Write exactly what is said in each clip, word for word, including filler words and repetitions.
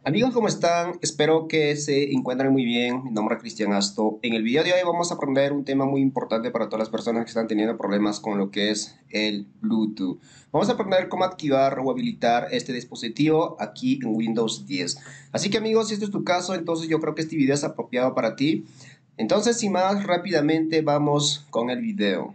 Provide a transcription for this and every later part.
Amigos, ¿cómo están? Espero que se encuentren muy bien. Mi nombre es Cristian Asto. En el video de hoy vamos a aprender un tema muy importante para todas las personas que están teniendo problemas con lo que es el Bluetooth. Vamos a aprender cómo activar o habilitar este dispositivo aquí en Windows diez. Así que amigos, si este es tu caso, entonces yo creo que este video es apropiado para ti. Entonces, sin más, rápidamente vamos con el video.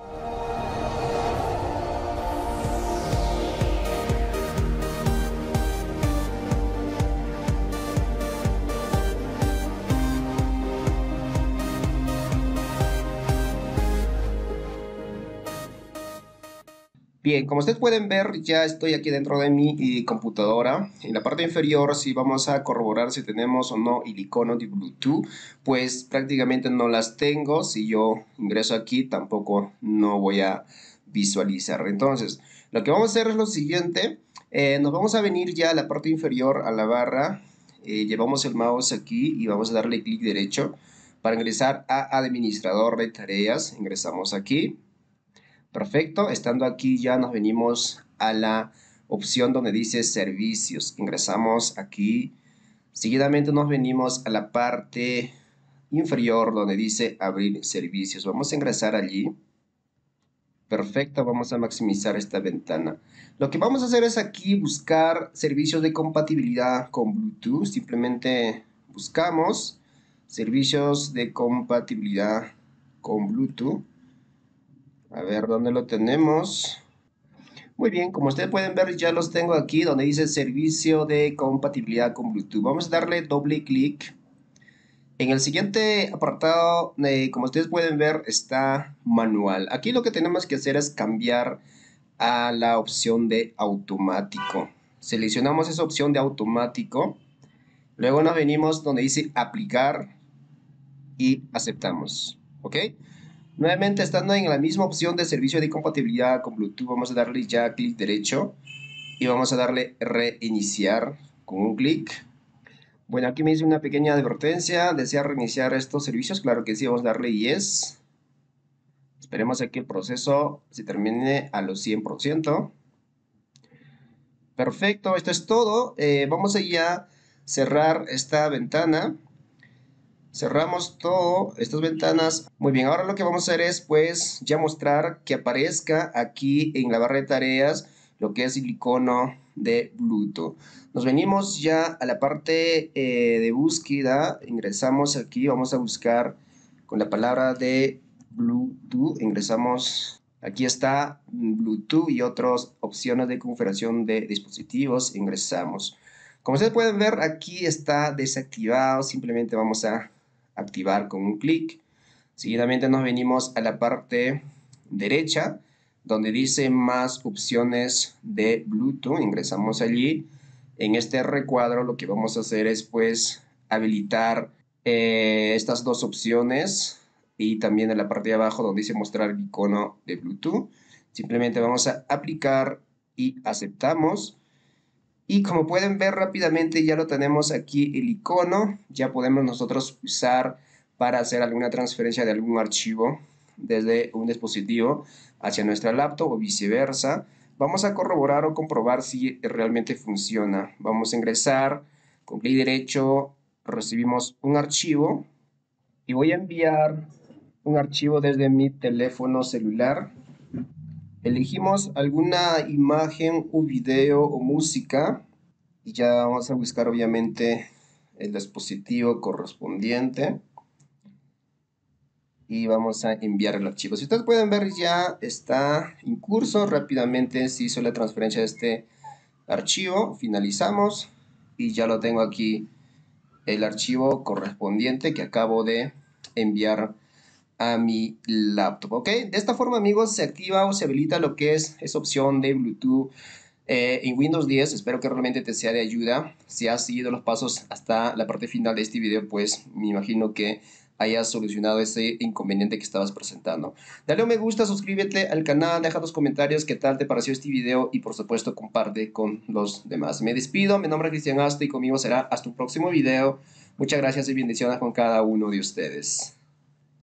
Bien, como ustedes pueden ver, ya estoy aquí dentro de mi eh, computadora. En la parte inferior, si vamos a corroborar si tenemos o no el icono de Bluetooth, pues prácticamente no las tengo. Si yo ingreso aquí, tampoco no voy a visualizar. Entonces, lo que vamos a hacer es lo siguiente. Eh, nos vamos a venir ya a la parte inferior, a la barra. Eh, llevamos el mouse aquí y vamos a darle clic derecho para ingresar a administrador de tareas. Ingresamos aquí. Perfecto, estando aquí ya nos venimos a la opción donde dice servicios. Ingresamos aquí. Seguidamente nos venimos a la parte inferior donde dice abrir servicios. Vamos a ingresar allí. Perfecto, vamos a maximizar esta ventana. Lo que vamos a hacer es aquí buscar servicios de compatibilidad con Bluetooth. Simplemente buscamos servicios de compatibilidad con Bluetooth. A ver, ¿dónde lo tenemos? Muy bien, como ustedes pueden ver, ya los tengo aquí donde dice servicio de compatibilidad con Bluetooth. Vamos a darle doble clic. En el siguiente apartado, eh, como ustedes pueden ver, está manual. Aquí lo que tenemos que hacer es cambiar a la opción de automático. Seleccionamos esa opción de automático. Luego nos venimos donde dice aplicar y aceptamos. ¿Ok? Nuevamente, estando en la misma opción de servicio de compatibilidad con Bluetooth, vamos a darle ya clic derecho y vamos a darle reiniciar con un clic. Bueno, aquí me dice una pequeña advertencia. ¿Desea reiniciar estos servicios? Claro que sí, vamos a darle yes. Esperemos a que el proceso se termine a los cien por ciento. Perfecto, esto es todo. Eh, vamos a ya cerrar esta ventana. Cerramos todo, estas ventanas. Muy bien, ahora lo que vamos a hacer es pues ya mostrar que aparezca aquí en la barra de tareas lo que es el icono de Bluetooth. Nos venimos ya a la parte eh, de búsqueda, ingresamos aquí, vamos a buscar con la palabra de Bluetooth, ingresamos, aquí está Bluetooth y otras opciones de configuración de dispositivos, ingresamos. Como ustedes pueden ver, aquí está desactivado, simplemente vamos a activar con un clic. Seguidamente nos venimos a la parte derecha donde dice más opciones de Bluetooth. Ingresamos allí. En este recuadro lo que vamos a hacer es pues habilitar eh, estas dos opciones y también en la parte de abajo donde dice mostrar el icono de Bluetooth. Simplemente vamos a aplicar y aceptamos. Y como pueden ver rápidamente ya lo tenemos aquí el icono, ya podemos nosotros usar para hacer alguna transferencia de algún archivo desde un dispositivo hacia nuestra laptop o viceversa. Vamos a corroborar o comprobar si realmente funciona. Vamos a ingresar, con clic derecho recibimos un archivo y voy a enviar un archivo desde mi teléfono celular. Elegimos alguna imagen o video o música y ya vamos a buscar obviamente el dispositivo correspondiente y vamos a enviar el archivo. Si ustedes pueden ver ya está en curso, rápidamente se hizo la transferencia de este archivo, finalizamos y ya lo tengo aquí el archivo correspondiente que acabo de enviar a mi laptop, ¿ok? De esta forma, amigos, se activa o se habilita lo que es esa opción de Bluetooth eh, en Windows diez. Espero que realmente te sea de ayuda. Si has seguido los pasos hasta la parte final de este video, pues me imagino que hayas solucionado ese inconveniente que estabas presentando. Dale un me gusta, suscríbete al canal, deja tus comentarios qué tal te pareció este video y por supuesto comparte con los demás. Me despido, mi nombre es Cristian Asto y conmigo será hasta un próximo video. Muchas gracias y bendiciones con cada uno de ustedes.